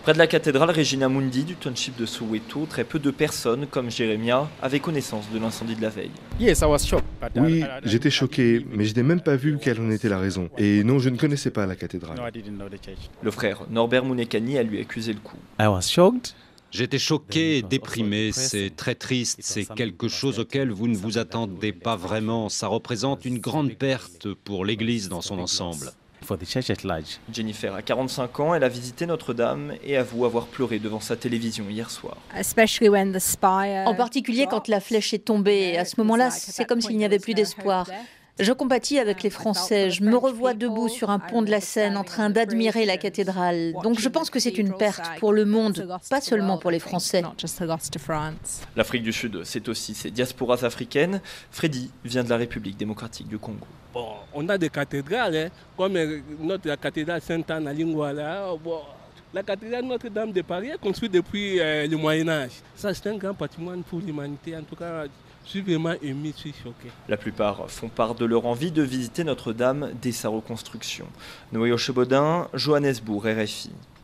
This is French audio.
Près de la cathédrale Regina Mundi du township de Soweto, très peu de personnes, comme Jeremia, avaient connaissance de l'incendie de la veille. Oui, j'étais choqué, mais je n'ai même pas vu quelle en était la raison. Et non, je ne connaissais pas la cathédrale. Le frère Norbert Mounekani a lui accusé le coup. J'étais choqué et déprimé, c'est très triste, c'est quelque chose auquel vous ne vous attendez pas vraiment. Ça représente une grande perte pour l'Église dans son ensemble. Jennifer a 45 ans, elle a visité Notre-Dame et avoue avoir pleuré devant sa télévision hier soir. En particulier quand la flèche est tombée. À ce moment-là, c'est comme s'il n'y avait plus d'espoir. Je compatis avec les Français. Je me revois debout sur un pont de la Seine en train d'admirer la cathédrale. Donc je pense que c'est une perte pour le monde, pas seulement pour les Français. L'Afrique du Sud, c'est aussi ses diasporas africaines. Freddy vient de la République démocratique du Congo. Bon, on a des cathédrales, comme notre cathédrale Sainte-Anne à Lingouala. La cathédrale Notre-Dame de Paris est construite depuis le Moyen-Âge. Ça, c'est un grand patrimoine pour l'humanité. En tout cas, je suis vraiment ému, je suis choqué. La plupart font part de leur envie de visiter Notre-Dame dès sa reconstruction. Noé Ochebodin, Johannesburg, RFI.